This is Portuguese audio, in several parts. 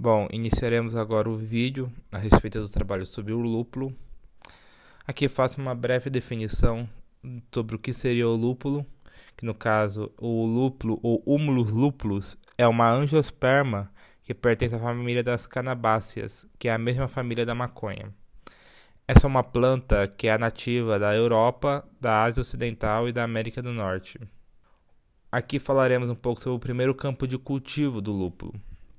Bom, iniciaremos agora o vídeo a respeito do trabalho sobre o lúpulo. Aqui faço uma breve definição sobre o que seria o lúpulo, que no caso o lúpulo ou Humulus lupulus é uma angiosperma que pertence à família das canabáceas, que é a mesma família da maconha. Essa é uma planta que é nativa da Europa, da Ásia Ocidental e da América do Norte. Aqui falaremos um pouco sobre o primeiro campo de cultivo do lúpulo.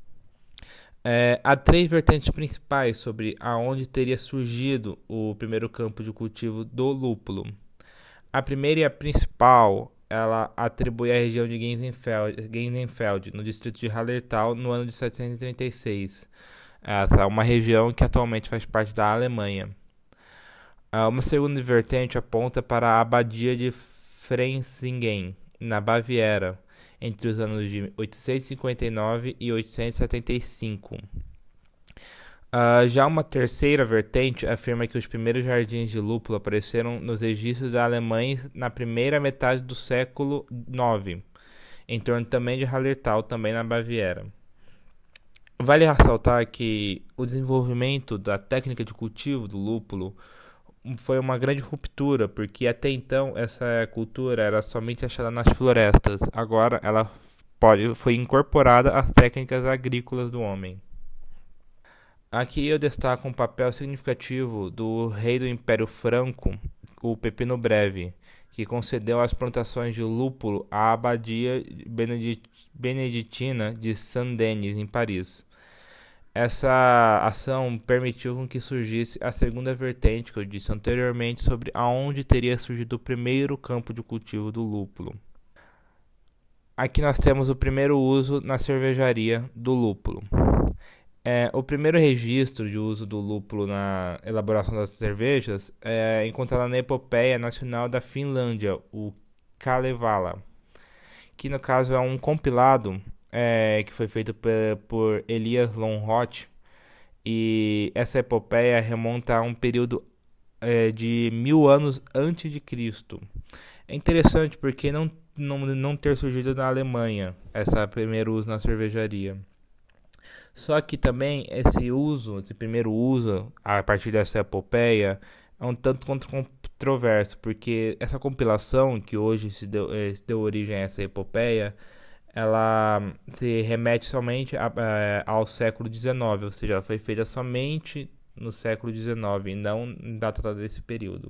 Há três vertentes principais sobre aonde teria surgido o primeiro campo de cultivo do lúpulo. A primeira e a principal, ela atribui à região de Geisenfeld, no distrito de Hallertau, no ano de 736. Essa é uma região que atualmente faz parte da Alemanha. Uma segunda vertente aponta para a abadia de Freisingen, na Baviera, entre os anos de 859 e 875. Já uma terceira vertente afirma que os primeiros jardins de lúpulo apareceram nos registros da Alemanha na primeira metade do século IX, em torno também de Hallertau, também na Baviera. Vale ressaltar que o desenvolvimento da técnica de cultivo do lúpulo foi uma grande ruptura, porque até então essa cultura era somente achada nas florestas. Agora ela foi incorporada às técnicas agrícolas do homem. Aqui eu destaco um papel significativo do rei do Império Franco, o Pepino Breve, que concedeu as plantações de lúpulo à abadia beneditina de Saint-Denis, em Paris. Essa ação permitiu que surgisse a segunda vertente que eu disse anteriormente sobre aonde teria surgido o primeiro campo de cultivo do lúpulo. Aqui nós temos o primeiro uso na cervejaria do lúpulo. O primeiro registro de uso do lúpulo na elaboração das cervejas é encontrado na Epopeia Nacional da Finlândia, o Kalevala, que no caso é um compilado que foi feito por Elias Lonrot, e essa epopeia remonta a um período de 1000 anos antes de Cristo. É interessante porque não ter surgido na Alemanha esse primeiro uso na cervejaria. Só que também esse primeiro uso, a partir dessa epopeia, é um tanto quanto controverso, porque essa compilação que hoje se deu origem a essa epopeia, ela se remete somente ao século XIX, ou seja, ela foi feita somente no século XIX e não datada desse período.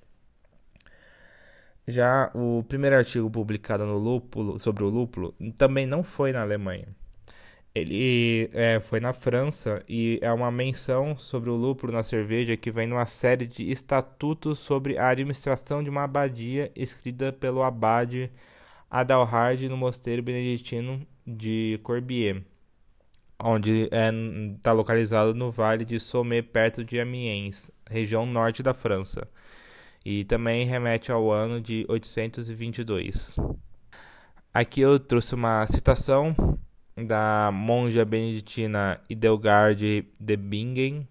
Já o primeiro artigo publicado no lúpulo, sobre o lúpulo também não foi na Alemanha. Ele foi na França e é uma menção sobre o lúpulo na cerveja que vem numa série de estatutos sobre a administração de uma abadia escrita pelo abade Adalhard no mosteiro beneditino de Corbier, onde está localizado no vale de Somme, perto de Amiens, região norte da França, e também remete ao ano de 822. Aqui eu trouxe uma citação da monja beneditina Idelgarde de Bingen,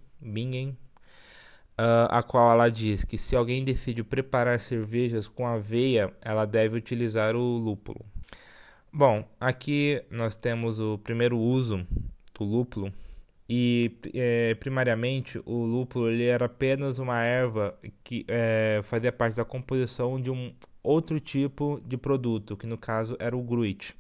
a qual ela diz que se alguém decide preparar cervejas com aveia, ela deve utilizar o lúpulo. Bom, aqui nós temos o primeiro uso do lúpulo e primariamente o lúpulo ele era apenas uma erva que fazia parte da composição de um outro tipo de produto, que no caso era o gruit.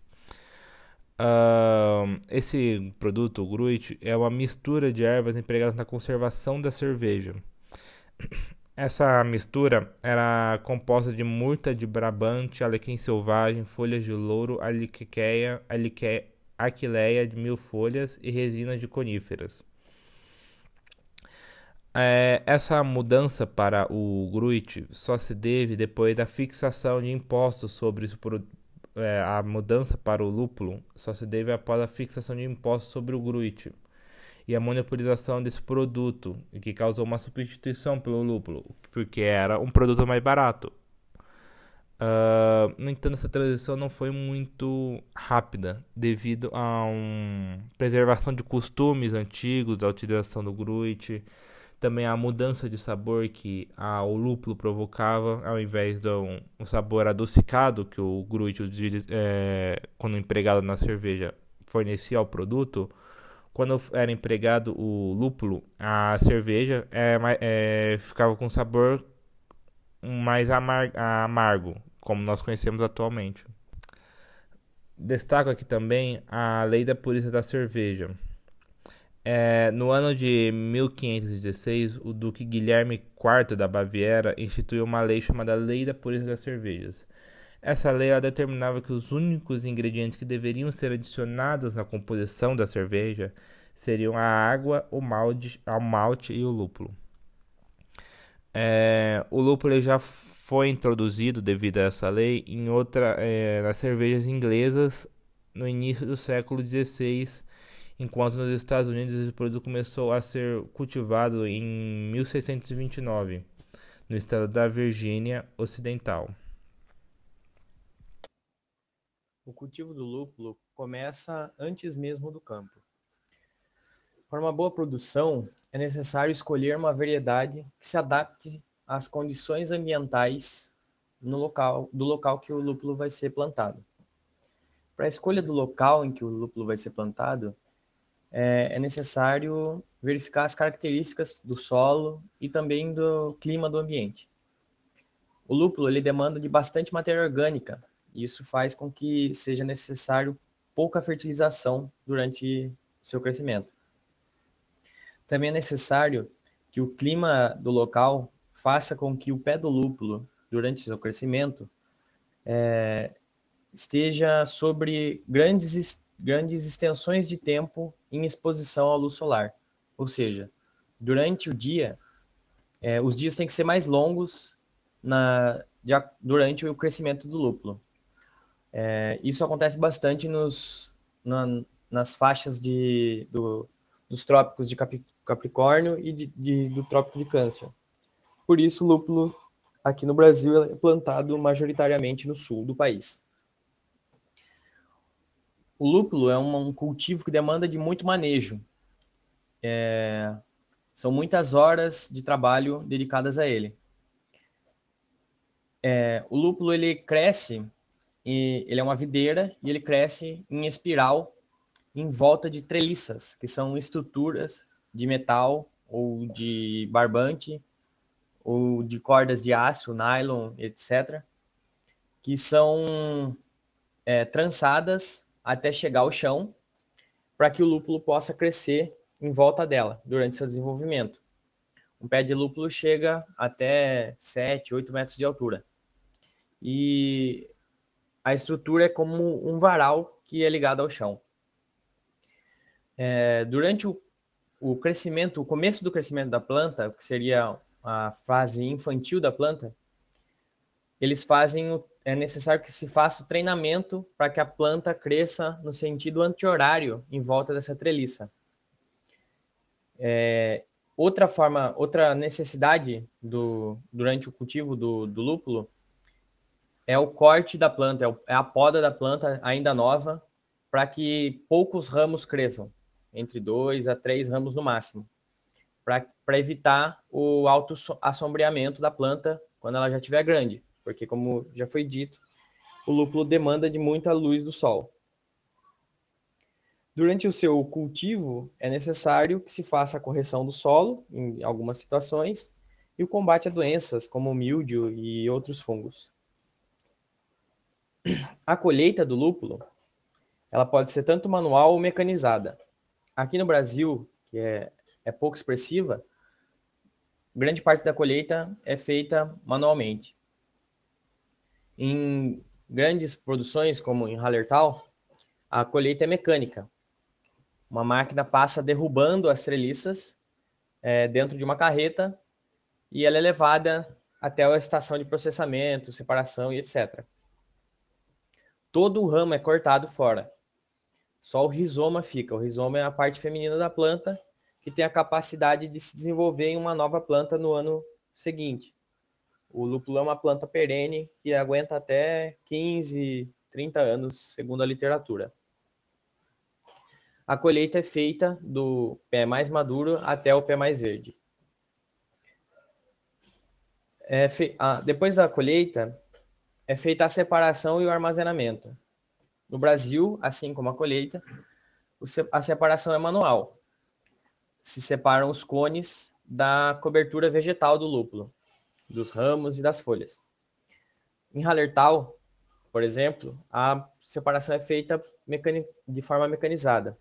Esse produto, o gruit, é uma mistura de ervas empregadas na conservação da cerveja. Essa mistura era composta de murta de Brabante, alecrim selvagem, folhas de louro, aquileia de 1000 folhas e resinas de coníferas. Essa mudança para o gruit só se deve depois da fixação de impostos sobre esse produto. A mudança para o lúpulo só se deve após a fixação de impostos sobre o gruit e a monopolização desse produto, que causou uma substituição pelo lúpulo, porque era um produto mais barato. No entanto, essa transição não foi muito rápida, devido a uma preservação de costumes antigos da utilização do gruit, também a mudança de sabor que o lúpulo provocava, ao invés do um sabor adocicado que o gruit, quando empregado na cerveja, fornecia ao produto. quando era empregado o lúpulo, a cerveja ficava com sabor mais amargo, como nós conhecemos atualmente. Destaco aqui também a lei da pureza da cerveja. No ano de 1516, o Duque Guilherme IV da Baviera instituiu uma lei chamada Lei da Pureza das Cervejas. Essa lei ela determinava que os únicos ingredientes que deveriam ser adicionados na composição da cerveja seriam a água, o malte e o lúpulo. O lúpulo já foi introduzido devido a essa lei nas cervejas inglesas no início do século XVI, enquanto nos Estados Unidos esse produto começou a ser cultivado em 1629, no estado da Virgínia Ocidental. O cultivo do lúpulo começa antes mesmo do campo. Para uma boa produção, é necessário escolher uma variedade que se adapte às condições ambientais do local que o lúpulo vai ser plantado. Para a escolha do local em que o lúpulo vai ser plantado, é necessário verificar as características do solo e também do clima do ambiente. O lúpulo ele demanda de bastante matéria orgânica, e isso faz com que seja necessário pouca fertilização durante seu crescimento. Também é necessário que o clima do local faça com que o pé do lúpulo, durante seu crescimento, esteja sobre grandes extensões de tempo em exposição à luz solar. Ou seja, durante o dia, os dias têm que ser mais longos durante o crescimento do lúpulo. Isso acontece bastante nas faixas dos trópicos de Capricórnio e do trópico de Câncer. Por isso, o lúpulo aqui no Brasil é plantado majoritariamente no sul do país. O lúpulo é um cultivo que demanda de muito manejo. São muitas horas de trabalho dedicadas a ele. O lúpulo ele cresce, ele é uma videira e ele cresce em espiral em volta de treliças, que são estruturas de metal ou de barbante ou de cordas de aço, nylon, etc., que são trançadas até chegar ao chão para que o lúpulo possa crescer em volta dela durante seu desenvolvimento. Um pé de lúpulo chega até 7, 8 metros de altura. E a estrutura é como um varal que é ligado ao chão. Durante o crescimento, o começo do crescimento da planta, que seria a fase infantil da planta, é necessário que se faça o treinamento para que a planta cresça no sentido anti-horário em volta dessa treliça. Outra necessidade durante o cultivo do lúpulo é o corte da planta, é a poda da planta ainda nova, para que poucos ramos cresçam, entre 2 a 3 ramos no máximo, para evitar o alto assombreamento da planta quando ela já estiver grande, porque, como já foi dito, o lúpulo demanda de muita luz do sol. Durante o seu cultivo, é necessário que se faça a correção do solo, em algumas situações, e o combate a doenças, como o míldio e outros fungos. A colheita do lúpulo, ela pode ser tanto manual ou mecanizada. Aqui no Brasil, que é pouco expressiva, grande parte da colheita é feita manualmente. Em grandes produções, como em Hallertau, a colheita é mecânica. Uma máquina passa derrubando as treliças dentro de uma carreta e ela é levada até a estação de processamento, separação e etc. Todo o ramo é cortado fora. Só o rizoma fica. O rizoma é a parte feminina da planta que tem a capacidade de se desenvolver em uma nova planta no ano seguinte. O lúpulo é uma planta perene que aguenta até 15, 30 anos, segundo a literatura. A colheita é feita do pé mais maduro até o pé mais verde. Depois da colheita, é feita a separação e o armazenamento. No Brasil, assim como a colheita, a separação é manual. Se separam os cones da cobertura vegetal do lúpulo, dos ramos e das folhas. Em Hallertau, por exemplo, a separação é feita de forma mecanizada.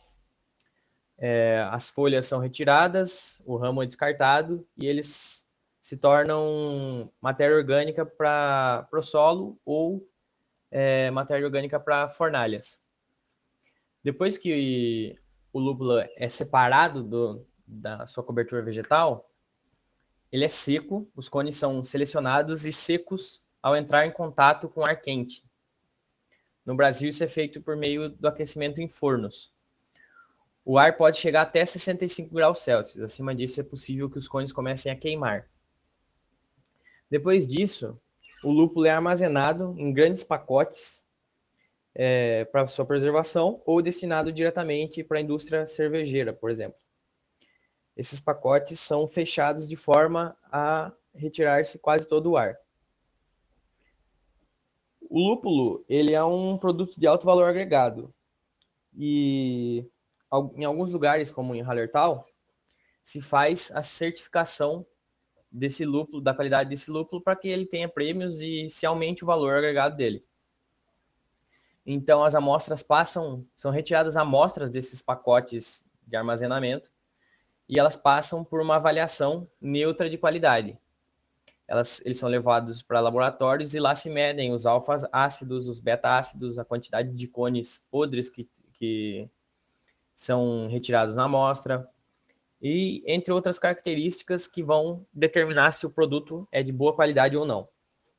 As folhas são retiradas, o ramo é descartado e eles se tornam matéria orgânica para o solo ou matéria orgânica para fornalhas. Depois que o lúpulo é separado da sua cobertura vegetal, ele é seco, os cones são selecionados e secos ao entrar em contato com ar quente. No Brasil, isso é feito por meio do aquecimento em fornos. O ar pode chegar até 65 graus Celsius. Acima disso, é possível que os cones comecem a queimar. Depois disso, o lúpulo é armazenado em grandes pacotes para sua preservação ou destinado diretamente para a indústria cervejeira, por exemplo. Esses pacotes são fechados de forma a retirar-se quase todo o ar. O lúpulo, ele é um produto de alto valor agregado e em alguns lugares, como em Hallertau, se faz a certificação desse lúpulo, da qualidade desse lúpulo, para que ele tenha prêmios e se aumente o valor agregado dele. Então, as amostras são retiradas amostras desses pacotes de armazenamento e elas passam por uma avaliação neutra de qualidade. Eles são levados para laboratórios e lá se medem os alfa-ácidos, os beta-ácidos, a quantidade de cones podres que são retirados na amostra, e entre outras características que vão determinar se o produto é de boa qualidade ou não.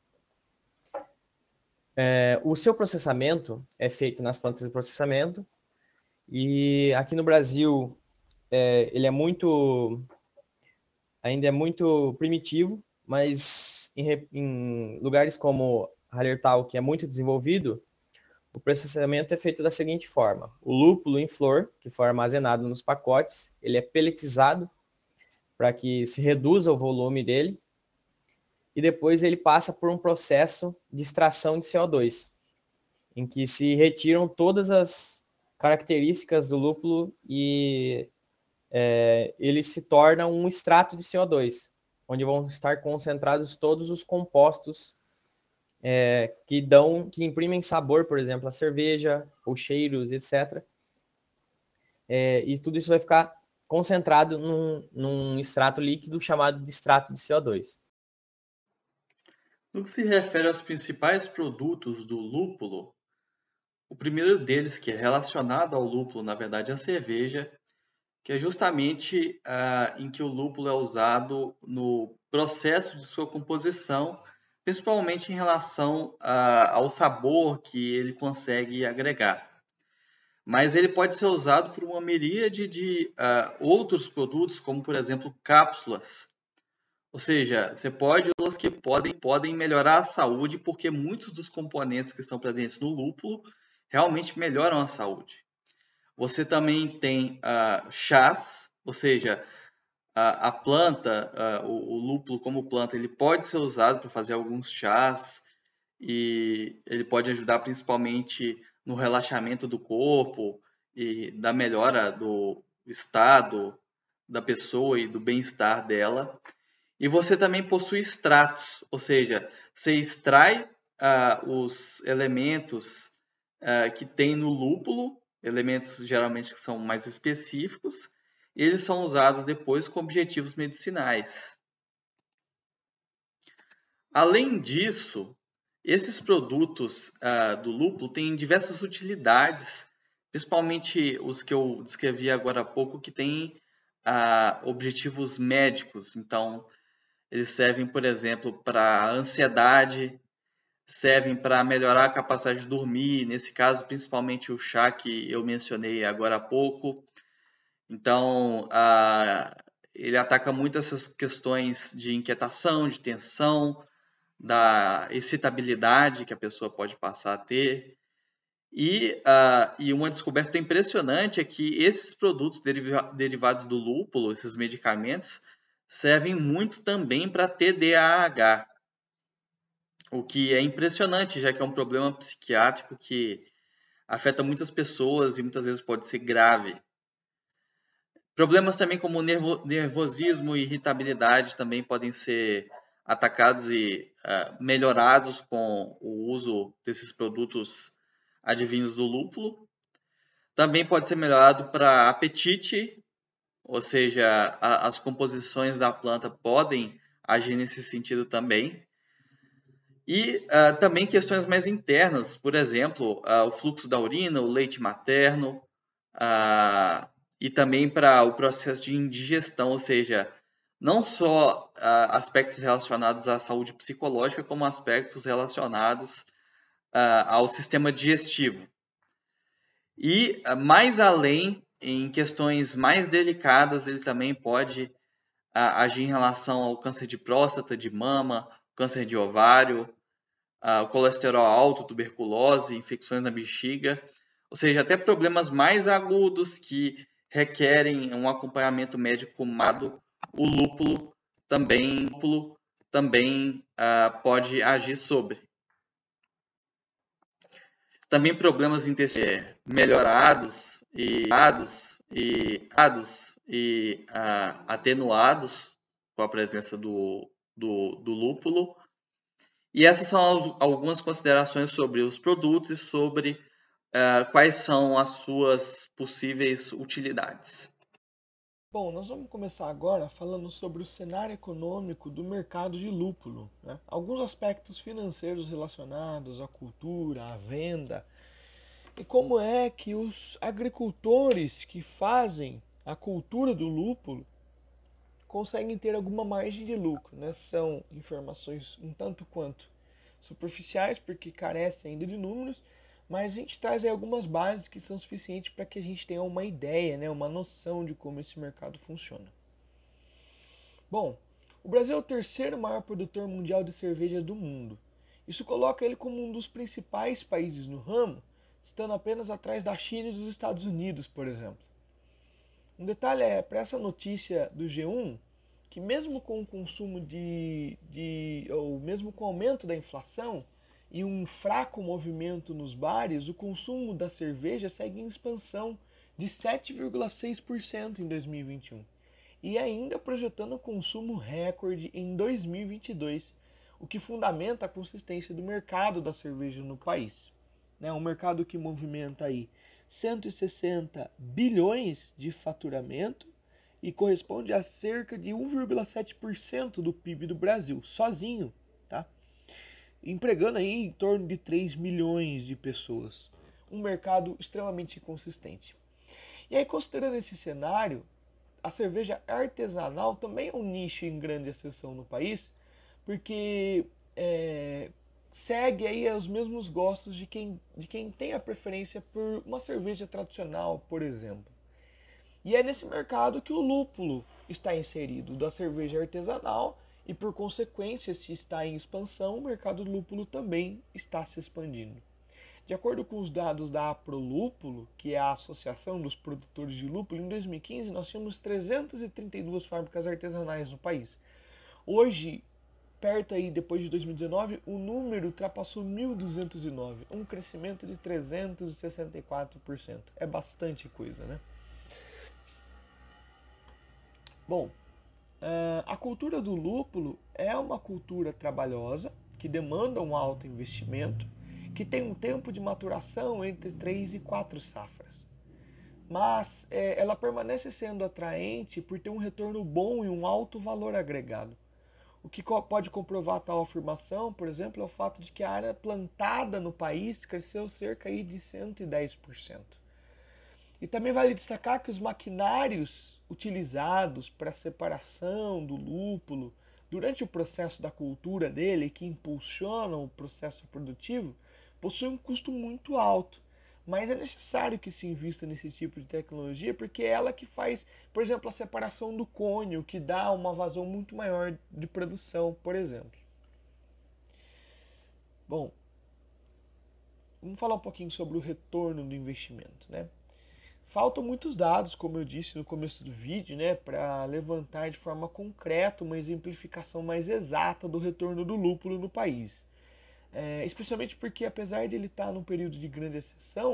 O seu processamento é feito nas plantas de processamento e aqui no Brasil ele ainda é muito primitivo, mas em lugares como Hallertau, que é muito desenvolvido, o processamento é feito da seguinte forma: o lúpulo em flor, que foi armazenado nos pacotes, ele é pelletizado para que se reduza o volume dele, e depois ele passa por um processo de extração de CO2, em que se retiram todas as características do lúpulo e ele se torna um extrato de CO2, onde vão estar concentrados todos os compostos que imprimem sabor, por exemplo, à cerveja, ou cheiros, etc. E tudo isso vai ficar concentrado num extrato líquido chamado de extrato de CO2. No que se refere aos principais produtos do lúpulo, o primeiro deles, que é relacionado ao lúpulo, na verdade, é a cerveja, que é justamente em que o lúpulo é usado no processo de sua composição, principalmente em relação ao sabor que ele consegue agregar. Mas ele pode ser usado por uma miríade de outros produtos, como, por exemplo, cápsulas. Ou seja, você pode usar que podem melhorar a saúde, porque muitos dos componentes que estão presentes no lúpulo realmente melhoram a saúde. Você também tem chás, ou seja, a planta, o lúpulo como planta, ele pode ser usado para fazer alguns chás e ele pode ajudar principalmente no relaxamento do corpo e da melhora do estado da pessoa e do bem-estar dela. E você também possui extratos, ou seja, você extrai os elementos que tem no lúpulo, elementos geralmente que são mais específicos, e eles são usados depois com objetivos medicinais. Além disso, esses produtos do lúpulo têm diversas utilidades, principalmente os que eu descrevi agora há pouco, que têm objetivos médicos. Então, eles servem, por exemplo, para ansiedade, servem para melhorar a capacidade de dormir, nesse caso, principalmente o chá que eu mencionei agora há pouco. Então, ele ataca muito essas questões de inquietação, de tensão, da excitabilidade que a pessoa pode passar a ter. E uma descoberta impressionante é que esses produtos derivados do lúpulo, esses medicamentos, servem muito também para TDAH, o que é impressionante, já que é um problema psiquiátrico que afeta muitas pessoas e muitas vezes pode ser grave. Problemas também como nervosismo e irritabilidade também podem ser atacados e melhorados com o uso desses produtos advindos do lúpulo. Também pode ser melhorado para apetite, ou seja, as composições da planta podem agir nesse sentido também. E também questões mais internas, por exemplo, o fluxo da urina, o leite materno, e também para o processo de indigestão, ou seja, não só aspectos relacionados à saúde psicológica, como aspectos relacionados ao sistema digestivo. E mais além, em questões mais delicadas, ele também pode agir em relação ao câncer de próstata, de mama, câncer de ovário, o colesterol alto, tuberculose, infecções na bexiga, ou seja, até problemas mais agudos que requerem um acompanhamento médico comado, o lúpulo também pode agir sobre. Também problemas intestinais melhorados e atenuados com a presença do lúpulo. E essas são algumas considerações sobre os produtos e sobre quais são as suas possíveis utilidades. Bom, nós vamos começar agora falando sobre o cenário econômico do mercado de lúpulo, né? Alguns aspectos financeiros relacionados à cultura, à venda, e como é que os agricultores que fazem a cultura do lúpulo conseguem ter alguma margem de lucro, né? São informações um tanto quanto superficiais, porque carecem ainda de números, mas a gente traz aí algumas bases que são suficientes para que a gente tenha uma ideia, né? Uma noção de como esse mercado funciona. Bom, o Brasil é o terceiro maior produtor mundial de cerveja do mundo. Isso coloca ele como um dos principais países no ramo, estando apenas atrás da China e dos Estados Unidos, por exemplo. Um detalhe é, para essa notícia do G1, que mesmo com o consumo ou mesmo com o aumento da inflação e um fraco movimento nos bares, o consumo da cerveja segue em expansão de 7,6% em 2021 e ainda projetando consumo recorde em 2022, o que fundamenta a consistência do mercado da cerveja no país. Um mercado que movimenta aí 160 bilhões de faturamento e corresponde a cerca de 1,7% do PIB do Brasil, sozinho, tá? Empregando aí em torno de 3 milhões de pessoas. Um mercado extremamente consistente. E aí, considerando esse cenário, a cerveja artesanal também é um nicho em grande ascensão no país, porque segue aí os mesmos gostos de quem tem a preferência por uma cerveja tradicional, por exemplo. E é nesse mercado que o lúpulo está inserido, da cerveja artesanal, e por consequência, se está em expansão, o mercado do lúpulo também está se expandindo. De acordo com os dados da Aprolúpulo, que é a Associação dos Produtores de Lúpulo, em 2015 nós tínhamos 332 fábricas artesanais no país. Hoje, perto aí, depois de 2019, o número ultrapassou 1.209, um crescimento de 364%. É bastante coisa, né? Bom, a cultura do lúpulo é uma cultura trabalhosa, que demanda um alto investimento, que tem um tempo de maturação entre 3 e 4 safras. Mas ela permanece sendo atraente por ter um retorno bom e um alto valor agregado. O que pode comprovar tal afirmação, por exemplo, é o fato de que a área plantada no país cresceu cerca aí de 110%. E também vale destacar que os maquinários utilizados para a separação do lúpulo durante o processo da cultura dele, que impulsionam o processo produtivo, possuem um custo muito alto. Mas é necessário que se invista nesse tipo de tecnologia, porque é ela que faz, por exemplo, a separação do cônio, que dá uma vazão muito maior de produção, por exemplo. Bom, vamos falar um pouquinho sobre o retorno do investimento, né? Faltam muitos dados, como eu disse no começo do vídeo, né, para levantar de forma concreta uma exemplificação mais exata do retorno do lúpulo no país. Especialmente porque, apesar de ele estar num período de grande ascensão,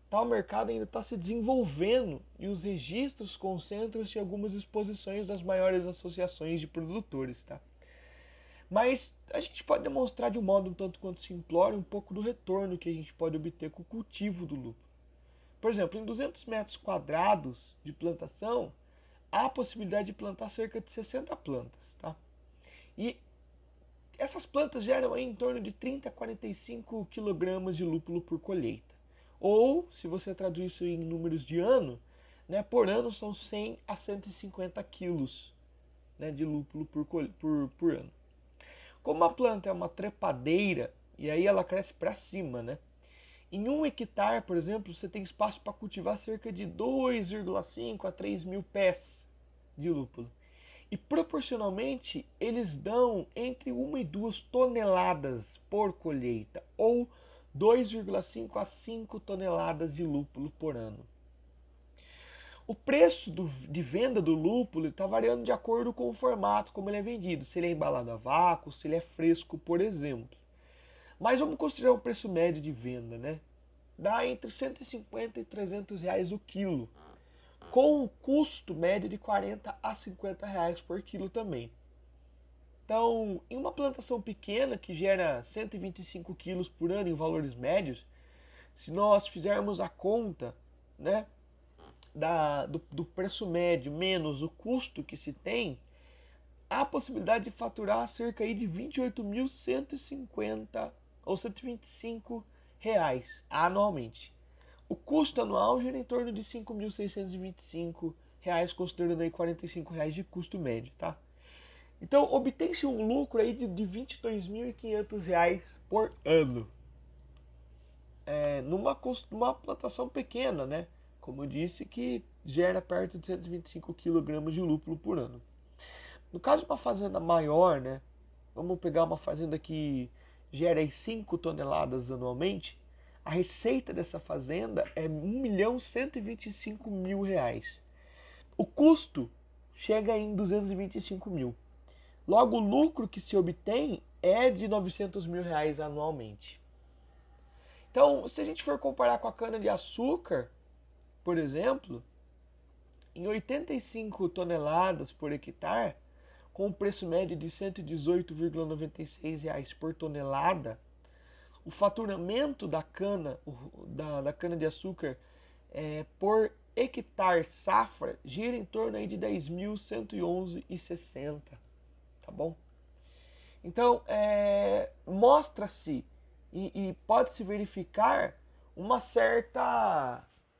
tal mercado ainda está se desenvolvendo e os registros concentram-se em algumas exposições das maiores associações de produtores, tá? Mas a gente pode demonstrar de um modo um tanto quanto simplório um pouco do retorno que a gente pode obter com o cultivo do lúpulo. Por exemplo, em 200 metros quadrados de plantação, há a possibilidade de plantar cerca de 60 plantas, tá? E essas plantas geram aí em torno de 30 a 45 kg de lúpulo por colheita. Ou, se você traduzir isso em números de ano, né, por ano são 100 a 150 quilos, né, de lúpulo por ano. Como a planta é uma trepadeira, e aí ela cresce para cima, né? Em 1 hectare, por exemplo, você tem espaço para cultivar cerca de 2,5 a 3 mil pés de lúpulo. E proporcionalmente, eles dão entre 1 e 2 toneladas por colheita, ou 2,5 a 5 toneladas de lúpulo por ano. O preço de venda do lúpulo está variando de acordo com o formato como ele é vendido, se ele é embalado a vácuo, se ele é fresco, por exemplo. Mas vamos considerar o preço médio de venda, né? Dá entre 150 e 300 reais o quilo, com um custo médio de 40 a 50 reais por quilo também. Então, em uma plantação pequena que gera 125 quilos por ano em valores médios, se nós fizermos a conta, né, do preço médio menos o custo que se tem, há a possibilidade de faturar cerca aí de 28.150 ou 125 reais anualmente. O custo anual gira em torno de 5.625 reais, considerando aí 45 reais de custo médio, tá? Então, obtém-se um lucro aí de 22.500 reais por ano. Numa plantação pequena, né? Como eu disse, que gera perto de 125 kg de lúpulo por ano. No caso de uma fazenda maior, né? Vamos pegar uma fazenda que gera aí 5 toneladas anualmente. A receita dessa fazenda é R$ 1.125.000 reais. O custo chega em 225 mil. Logo, o lucro que se obtém é de 900 mil reais anualmente. Então, se a gente for comparar com a cana-de-açúcar, por exemplo, em 85 toneladas por hectare, com um preço médio de R$ 118,96 por tonelada, o faturamento da cana-de-açúcar por hectare safra gira em torno aí de 10.111,60, tá bom? Então, mostra-se e pode-se verificar uma certa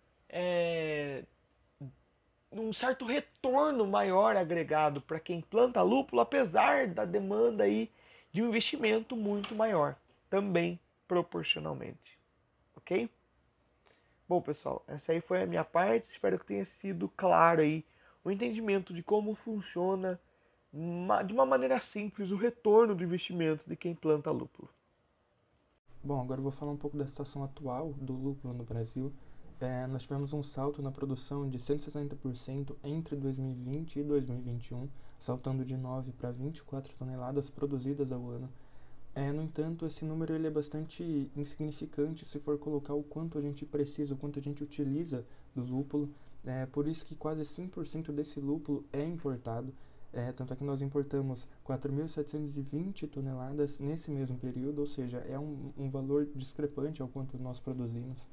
um certo retorno maior agregado para quem planta lúpulo, apesar da demanda aí de um investimento muito maior, também proporcionalmente, ok? Bom, pessoal, essa aí foi a minha parte, espero que tenha sido claro aí o entendimento de como funciona de uma maneira simples o retorno do investimento de quem planta lúpulo. Bom, agora eu vou falar um pouco da situação atual do lúpulo no Brasil. Nós tivemos um salto na produção de 160% entre 2020 e 2021, saltando de 9 para 24 toneladas produzidas ao ano. No entanto, esse número ele é bastante insignificante se for colocar o quanto a gente precisa, o quanto a gente utiliza do lúpulo. Por isso que quase 100% desse lúpulo é importado. Tanto é que nós importamos 4.720 toneladas nesse mesmo período, ou seja, é um valor discrepante ao quanto nós produzimos.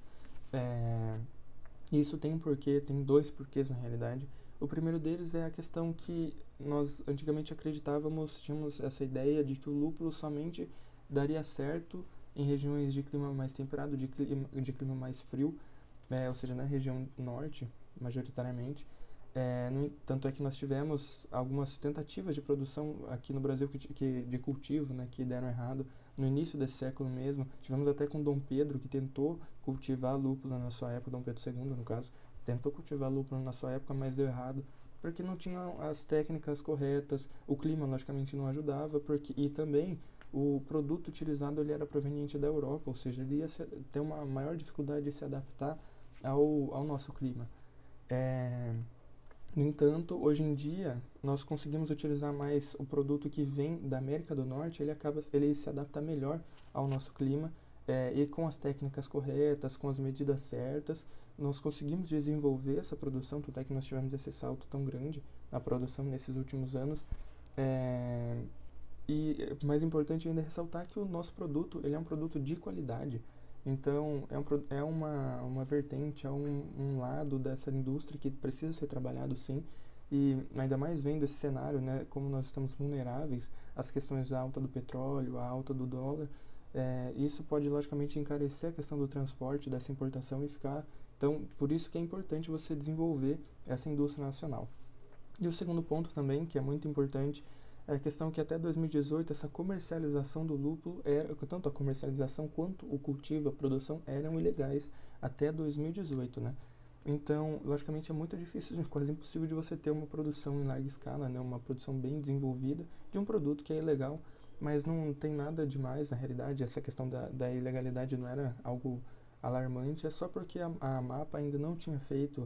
Isso tem um porquê, tem dois porquês na realidade. O primeiro deles é a questão que nós antigamente acreditávamos, tínhamos essa ideia de que o lúpulo somente daria certo em regiões de clima mais temperado, de clima mais frio, ou seja, na região norte, majoritariamente. Tanto é que nós tivemos algumas tentativas de produção aqui no Brasil de cultivo, né, que deram errado no início desse século mesmo. Tivemos até com Dom Pedro, que tentou cultivar lúpulo na sua época, Dom Pedro II no caso, tentou cultivar lúpulo na sua época, mas deu errado, porque não tinha as técnicas corretas, o clima logicamente não ajudava, e também o produto utilizado ele era proveniente da Europa, ou seja, ele ia ter uma maior dificuldade de se adaptar ao nosso clima. No entanto, hoje em dia, nós conseguimos utilizar mais o produto que vem da América do Norte, ele se adapta melhor ao nosso clima, e com as técnicas corretas, com as medidas certas, nós conseguimos desenvolver essa produção, tanto é que nós tivemos esse salto tão grande na produção nesses últimos anos. E mais importante ainda é ressaltar que o nosso produto, ele é um produto de qualidade. Então, é uma vertente, é um lado dessa indústria que precisa ser trabalhado, sim. E ainda mais vendo esse cenário, né, como nós estamos vulneráveis às questões da alta do petróleo, a alta do dólar, isso pode logicamente encarecer a questão do transporte, dessa importação e ficar... Então, por isso que é importante você desenvolver essa indústria nacional. E o segundo ponto também, que é muito importante, é a questão que até 2018 essa comercialização do lúpulo, tanto a comercialização quanto o cultivo, a produção, eram ilegais até 2018, né? Então, logicamente, é muito difícil, quase impossível de você ter uma produção em larga escala, né? Uma produção bem desenvolvida de um produto que é ilegal, mas não tem nada demais, na realidade. Essa questão da ilegalidade não era algo alarmante, é só porque a MAPA ainda não tinha feito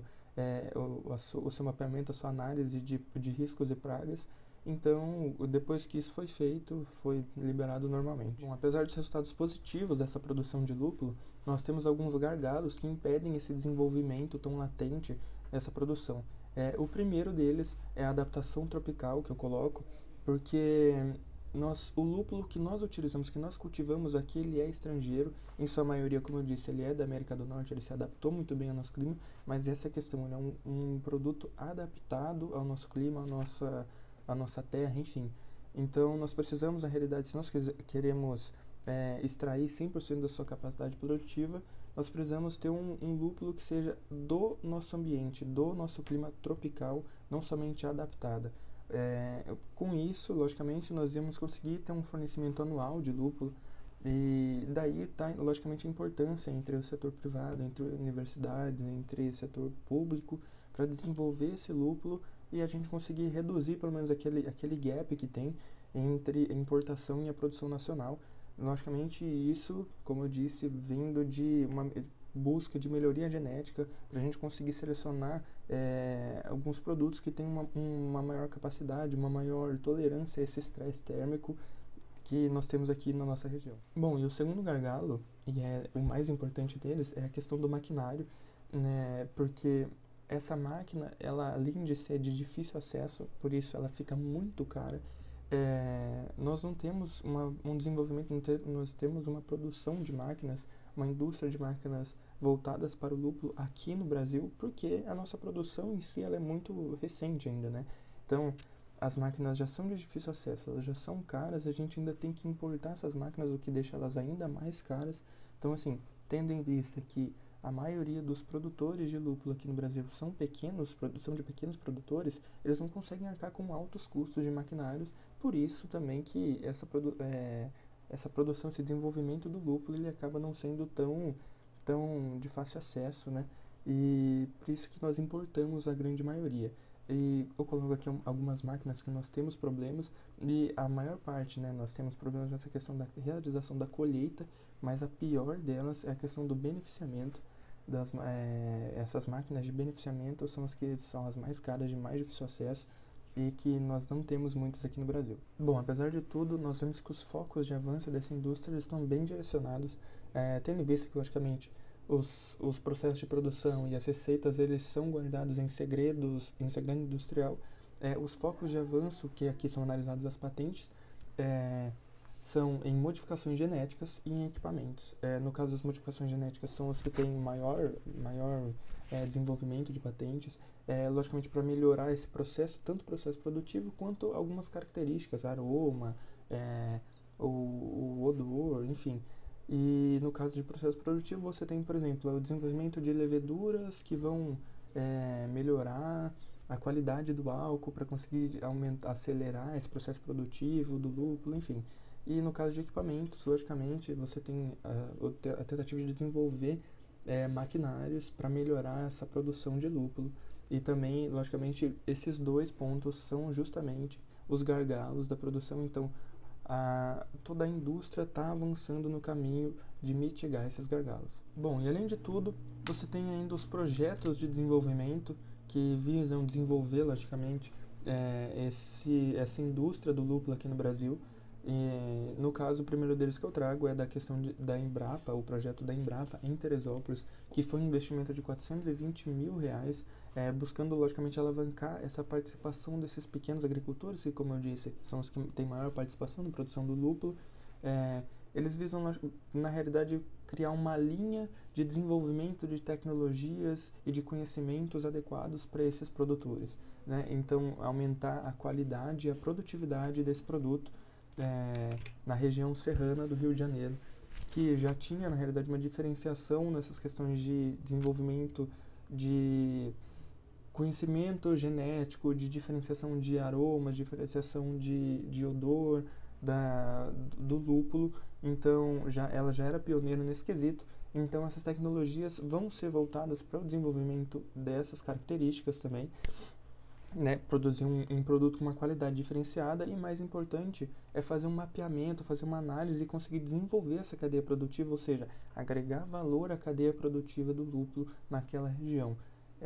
o seu mapeamento, a sua análise de riscos e pragas. Então, depois que isso foi feito, foi liberado normalmente. Bom, apesar dos resultados positivos dessa produção de lúpulo, nós temos alguns gargalos que impedem esse desenvolvimento tão latente dessa produção. O primeiro deles é a adaptação tropical, que eu coloco, porque o lúpulo que nós utilizamos, que nós cultivamos aqui, ele é estrangeiro, em sua maioria, como eu disse, ele é da América do Norte, ele se adaptou muito bem ao nosso clima, mas essa é a questão, ele é um produto adaptado ao nosso clima, a nossa terra, enfim. Então, nós precisamos, na realidade, se nós queremos extrair 100% da sua capacidade produtiva, nós precisamos ter um lúpulo que seja do nosso ambiente, do nosso clima tropical, não somente adaptada. Com isso, logicamente, nós íamos conseguir ter um fornecimento anual de lúpulo, e daí está, logicamente, a importância entre o setor privado, entre universidades, entre o setor público, para desenvolver esse lúpulo e a gente conseguir reduzir pelo menos aquele gap que tem entre a importação e a produção nacional. Logicamente, isso, como eu disse, vindo de uma busca de melhoria genética para a gente conseguir selecionar alguns produtos que têm uma maior capacidade, uma maior tolerância a esse estresse térmico que nós temos aqui na nossa região. Bom, e o segundo gargalo, e é o mais importante deles, é a questão do maquinário, né, porque essa máquina, ela, além de ser de difícil acesso, por isso ela fica muito cara. Nós não temos um desenvolvimento, nós temos uma produção de máquinas, uma indústria de máquinas voltadas para o lúpulo aqui no Brasil, porque a nossa produção em si ela é muito recente ainda, né? Então, as máquinas já são de difícil acesso, elas já são caras, a gente ainda tem que importar essas máquinas, o que deixa elas ainda mais caras. Então, assim, tendo em vista que a maioria dos produtores de lúpulo aqui no Brasil são de pequenos produtores, eles não conseguem arcar com altos custos de maquinários, por isso também que essa produção, esse desenvolvimento do lúpulo, ele acaba não sendo tão de fácil acesso, né? E por isso que nós importamos a grande maioria. E eu coloco aqui algumas máquinas que nós temos problemas, e a maior parte, né, nós temos problemas nessa questão da realização da colheita, mas a pior delas é a questão do beneficiamento. Essas máquinas de beneficiamento são as que são as mais caras, de mais difícil acesso, e que nós não temos muitas aqui no Brasil. Bom, apesar de tudo, nós vemos que os focos de avanço dessa indústria estão bem direcionados, tendo em vista que, logicamente, os processos de produção e as receitas, eles são guardados em segredo industrial. Os focos de avanço, que aqui são analisados as patentes, são em modificações genéticas e em equipamentos. No caso das modificações genéticas, são as que têm maior desenvolvimento de patentes, logicamente para melhorar esse processo, tanto o processo produtivo quanto algumas características, aroma, o odor, enfim. E no caso de processo produtivo, você tem, por exemplo, o desenvolvimento de leveduras que vão melhorar a qualidade do álcool para conseguir acelerar esse processo produtivo do lúpulo, enfim. E no caso de equipamentos, logicamente, você tem a tentativa de desenvolver maquinários para melhorar essa produção de lúpulo. E também, logicamente, esses dois pontos são justamente os gargalos da produção. Então, toda a indústria está avançando no caminho de mitigar esses gargalos. Bom, e além de tudo, você tem ainda os projetos de desenvolvimento que visam desenvolver, logicamente, essa indústria do lúpulo aqui no Brasil. E, no caso, o primeiro deles que eu trago é da questão da Embrapa, o projeto da Embrapa em Teresópolis, que foi um investimento de R$ 420 mil, buscando, logicamente, alavancar essa participação desses pequenos agricultores, que, como eu disse, são os que têm maior participação na produção do lúpulo. Eles visam, na realidade, criar uma linha de desenvolvimento de tecnologias e de conhecimentos adequados para esses produtores, né? Então, aumentar a qualidade e a produtividade desse produto na região serrana do Rio de Janeiro, que já tinha, na realidade, uma diferenciação nessas questões de desenvolvimento de conhecimento genético, de diferenciação de aromas, diferenciação de odor do lúpulo. Então, ela já era pioneira nesse quesito. Então, essas tecnologias vão ser voltadas para o desenvolvimento dessas características também, né? Produzir um produto com uma qualidade diferenciada e, mais importante, é fazer um mapeamento, fazer uma análise e conseguir desenvolver essa cadeia produtiva, ou seja, agregar valor à cadeia produtiva do lúpulo naquela região.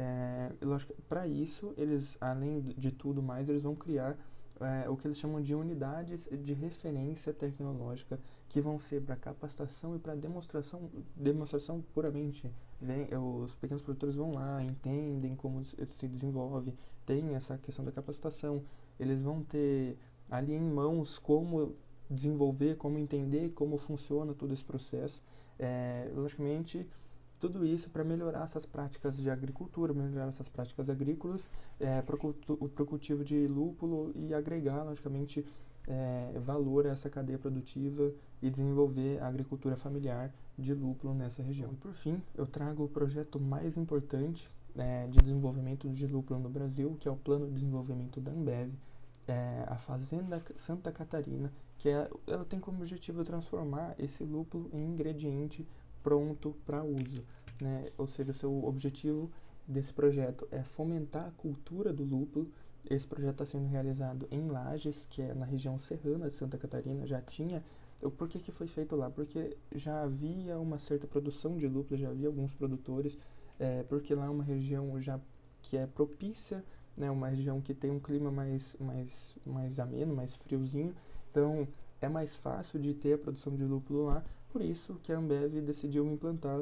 Para isso, eles, além de tudo mais, eles vão criar o que eles chamam de unidades de referência tecnológica, que vão ser para capacitação e para demonstração puramente. Os pequenos produtores vão lá, entendem como se desenvolve, tem essa questão da capacitação, eles vão ter ali em mãos como desenvolver, como entender como funciona todo esse processo. Logicamente, tudo isso para melhorar essas práticas de agricultura, melhorar essas práticas agrícolas para o cultivo de lúpulo e agregar, logicamente, valor a essa cadeia produtiva e desenvolver a agricultura familiar de lúpulo nessa região. E, por fim, eu trago o projeto mais importante de desenvolvimento de lúpulo no Brasil, que é o Plano de Desenvolvimento da Ambev, a Fazenda Santa Catarina, que ela tem como objetivo transformar esse lúpulo em ingrediente pronto para uso, né? Ou seja, o seu objetivo desse projeto é fomentar a cultura do lúpulo. Esse projeto está sendo realizado em Lages, que é na região serrana de Santa Catarina. Já tinha... Por que foi feito lá? Porque já havia uma certa produção de lúpulo, já havia alguns produtores, porque lá é uma região já que é propícia, né? Uma região que tem um clima mais ameno, mais friozinho, então é mais fácil de ter a produção de lúpulo lá. Por isso que a Ambev decidiu implantar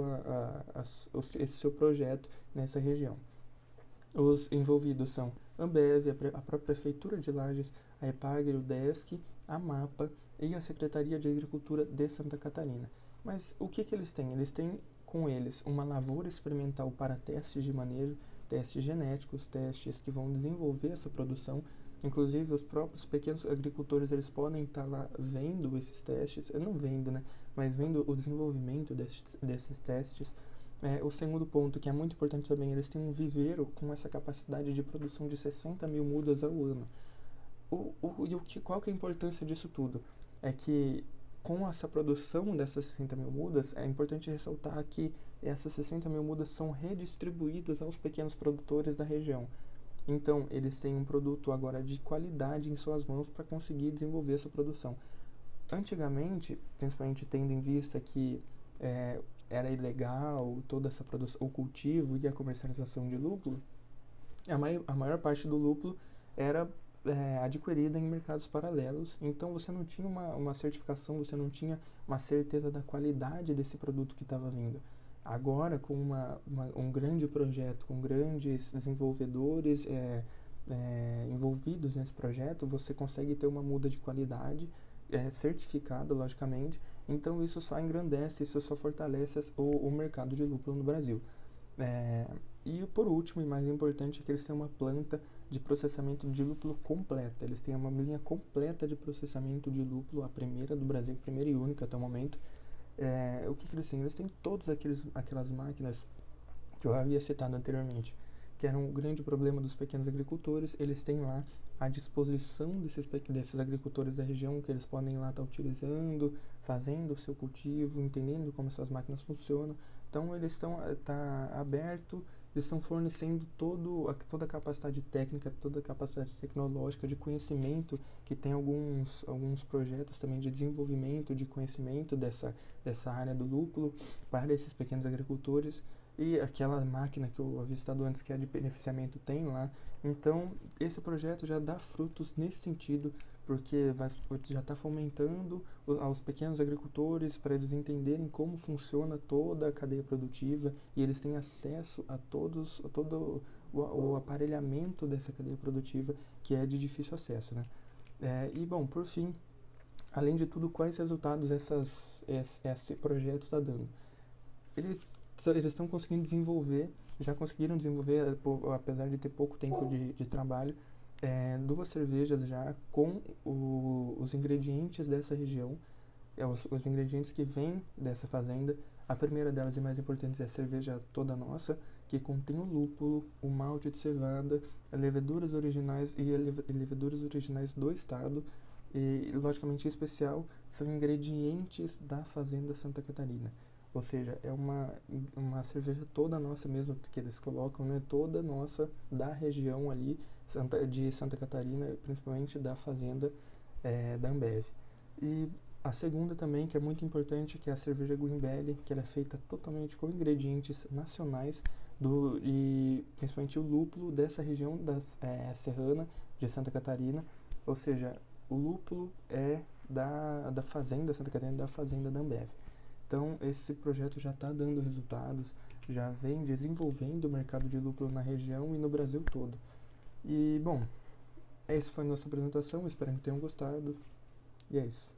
esse seu projeto nessa região. Os envolvidos são a Ambev, a própria Prefeitura de Lages, a EPAGRE, o DESC, a MAPA e a Secretaria de Agricultura de Santa Catarina. Mas o que eles têm? Eles têm com eles uma lavoura experimental para testes de manejo, testes genéticos, testes que vão desenvolver essa produção. Inclusive, os próprios pequenos agricultores, eles podem estar lá vendo esses testes, não vendo, né, mas vendo o desenvolvimento desses testes. O segundo ponto, que é muito importante também, eles têm um viveiro com essa capacidade de produção de 60 mil mudas ao ano. Qual que é a importância disso tudo? É que com essa produção dessas 60 mil mudas, é importante ressaltar que essas 60 mil mudas são redistribuídas aos pequenos produtores da região. Então, eles têm um produto agora de qualidade em suas mãos para conseguir desenvolver essa produção. Antigamente, principalmente tendo em vista que era ilegal toda essa produção, o cultivo e a comercialização de lúpulo, a maior parte do lúpulo era adquirida em mercados paralelos. Então, você não tinha uma certificação, você não tinha uma certeza da qualidade desse produto que estava vindo. Agora, com um grande projeto, com grandes desenvolvedores envolvidos nesse projeto, você consegue ter uma muda de qualidade certificada, logicamente. Então, isso só engrandece, isso só fortalece o mercado de lúpulo no Brasil. E, por último, e mais importante, é que eles têm uma planta de processamento de lúpulo completa. Eles têm uma linha completa de processamento de lúpulo, a primeira do Brasil, a primeira e única até o momento. O que eles têm? Eles têm todas aquelas máquinas que eu havia citado anteriormente, que era um grande problema dos pequenos agricultores. Eles têm lá à disposição desses agricultores da região, que eles podem lá estar utilizando, fazendo o seu cultivo, entendendo como essas máquinas funcionam. Então, eles estão aberto, eles estão fornecendo toda a capacidade técnica, toda a capacidade tecnológica de conhecimento, que tem alguns projetos também de desenvolvimento, de conhecimento dessa área do lúpulo para esses pequenos agricultores. E aquela máquina que eu havia citado antes, que é de beneficiamento, tem lá. Então, esse projeto já dá frutos nesse sentido porque já está fomentando aos pequenos agricultores para eles entenderem como funciona toda a cadeia produtiva e eles têm acesso a todo o aparelhamento dessa cadeia produtiva, que é de difícil acesso, né? E, bom, por fim, além de tudo, quais resultados esse projeto está dando? Eles estão conseguindo desenvolver, já conseguiram desenvolver, apesar de ter pouco tempo de trabalho, 2 cervejas já com os ingredientes dessa região, os ingredientes que vêm dessa fazenda. A primeira delas e mais importante é a cerveja Toda Nossa, que contém o lúpulo, o malte de cevada, leveduras originais leveduras originais do estado e, logicamente, em especial, são ingredientes da fazenda Santa Catarina. Ou seja, é uma cerveja toda nossa mesmo, que eles colocam, né? Toda nossa, da região ali, de Santa Catarina, principalmente da fazenda da Ambev. E a segunda também, que é muito importante, que é a cerveja Green Belly, que ela é feita totalmente com ingredientes nacionais, e principalmente o lúpulo dessa região serrana de Santa Catarina. Ou seja, o lúpulo é da fazenda Santa Catarina, da fazenda da Ambev. Então, esse projeto já está dando resultados, já vem desenvolvendo o mercado de lúpulo na região e no Brasil todo. E, bom, essa foi a nossa apresentação, espero que tenham gostado, e é isso.